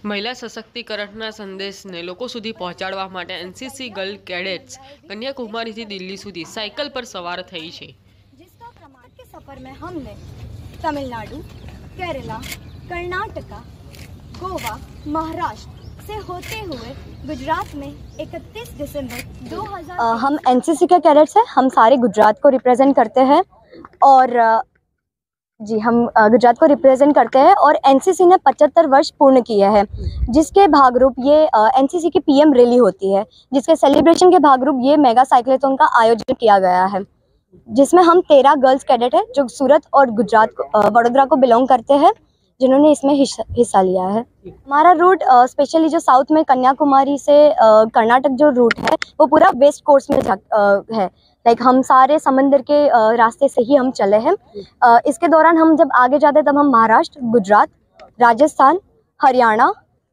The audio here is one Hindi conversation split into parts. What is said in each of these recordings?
મહિલા સશક્તિકરણના સંદેશને લોકો સુધી પહોંચાડવા માટે એનસીસી ગર્લ કેડેટ્સ કન્યાકુમારીથી દિલ્હી સુધી સાયકલ પર સવાર થઈ છે। जिसका प्रमाण के सफर में हमने तमिलनाडु, केरला, कर्नाटका, गोवा, महाराष्ट्र से होते हुए गुजरात में 31 दिसंबर 2000 हम एनसीसी के कैडेट्स हैं। हम सारे गुजरात को रिप्रेजेंट करते हैं और जी हम गुजरात को रिप्रेजेंट करते हैं और एनसीसी ने 75 वर्ष पूर्ण किए हैं, जिसके भागरूप ये एनसीसी की पीएम रैली होती है, जिसके सेलिब्रेशन के भागरूप ये मेगा साइक्लोथॉन का आयोजन किया गया है, जिसमें हम 13 गर्ल्स कैडेट हैं जो सूरत और गुजरात वडोदरा को बिलोंग करते हैं, जिन्होंने इसमें हिस्सा लिया है। हमारा रूट स्पेशली जो साउथ में कन्याकुमारी से कर्नाटक जो रूट है वो पूरा वेस्ट कोस्ट में है। लाइक हम सारे समंदर के रास्ते से ही हम चले हैं। इसके दौरान हम जब आगे जाते तब हम महाराष्ट्र, गुजरात, राजस्थान, हरियाणा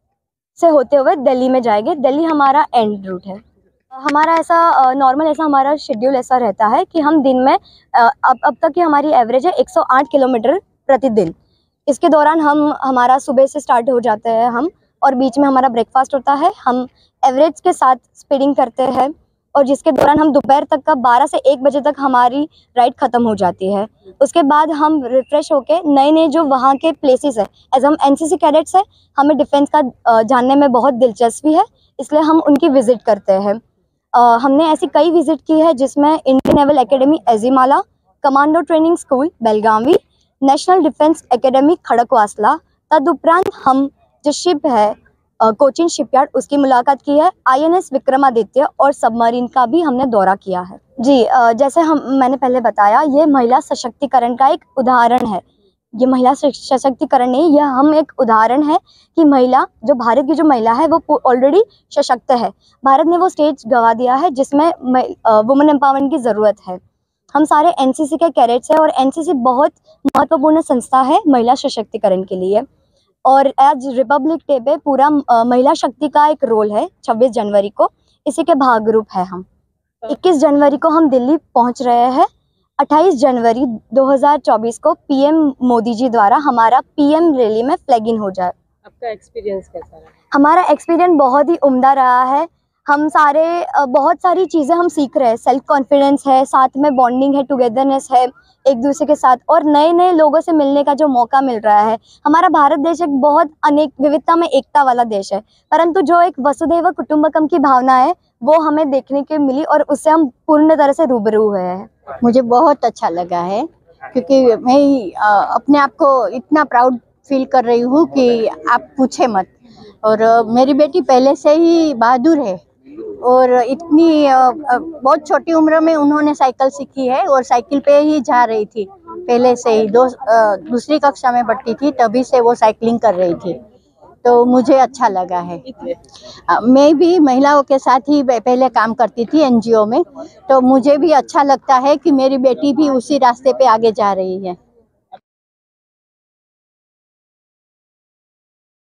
से होते हुए दिल्ली में जाएंगे। दिल्ली हमारा एंड रूट है। हमारा ऐसा नॉर्मल ऐसा हमारा शेड्यूल ऐसा रहता है कि हम दिन में अब तक की हमारी एवरेज है 108 किलोमीटर प्रतिदिन। इसके दौरान हमारा सुबह से स्टार्ट हो जाते हैं हम, और बीच में हमारा ब्रेकफास्ट होता है। हम एवरेज के साथ स्पीडिंग करते हैं और जिसके दौरान हम दोपहर तक का 12 से 1 बजे तक हमारी राइड ख़त्म हो जाती है। उसके बाद हम रिफ़्रेश होके नए नए जो वहाँ के प्लेसेस है, एज हम एनसीसी कैडेट्स है, हमें डिफेंस का जानने में बहुत दिलचस्पी है, इसलिए हम उनकी विज़िट करते हैं। हमने ऐसी कई विज़िट की है जिसमें Indian naval academy Ezhimala, commando training school Belagavi, national defence academy Khadakwasla, तदुपरांत हम जो शिप है कोचिन शिपयार्ड उसकी मुलाकात की है, आईएनएस विक्रमादित्य और सबमरीन का भी हमने दौरा किया है। जी जैसे मैंने पहले बताया, ये महिला सशक्तिकरण का एक उदाहरण है। ये महिला सशक्तिकरण नहीं, यह हम एक उदाहरण है कि महिला जो भारत की जो महिला है वो ऑलरेडी सशक्त है। भारत ने वो स्टेज गंवा दिया है जिसमें वुमेन एम्पावरमेंट की ज़रूरत है। हम सारे एनसीसी के कैडेट्स हैं और एनसीसी बहुत महत्वपूर्ण संस्था है महिला सशक्तिकरण के लिए। और आज रिपब्लिक डे पे पूरा महिला शक्ति का एक रोल है 26 जनवरी को, इसी के भागरूप है हम। 21 जनवरी को हम दिल्ली पहुंच रहे हैं। 28 जनवरी 2024 को पीएम मोदी जी द्वारा हमारा पीएम रैली में फ्लैग इन हो जाए। आपका एक्सपीरियंस कैसा रहा? हमारा एक्सपीरियंस बहुत ही उम्दा रहा है। हम सारे बहुत सारी चीज़ें हम सीख रहे हैं। सेल्फ कॉन्फिडेंस है, साथ में बॉन्डिंग है, टुगेदरनेस है एक दूसरे के साथ, और नए नए लोगों से मिलने का जो मौका मिल रहा है। हमारा भारत देश एक बहुत अनेक विविधता में एकता वाला देश है, परंतु जो एक वसुधैव कुटुंबकम की भावना है वो हमें देखने के मिली और उससे हम पूर्ण तरह से रूबरू हुए हैं। मुझे बहुत अच्छा लगा है, क्योंकि मैं अपने आप को इतना प्राउड फील कर रही हूँ कि आप पूछे मत। और मेरी बेटी पहले से ही बहादुर है और इतनी बहुत छोटी उम्र में उन्होंने साइकिल सीखी है और साइकिल पे ही जा रही थी। पहले से ही दूसरी कक्षा में पढ़ती थी तभी से वो साइकिलिंग कर रही थी, तो मुझे अच्छा लगा है। मैं भी महिलाओं के साथ ही पहले काम करती थी एनजीओ में, तो मुझे भी अच्छा लगता है कि मेरी बेटी भी उसी रास्ते पे आगे जा रही है।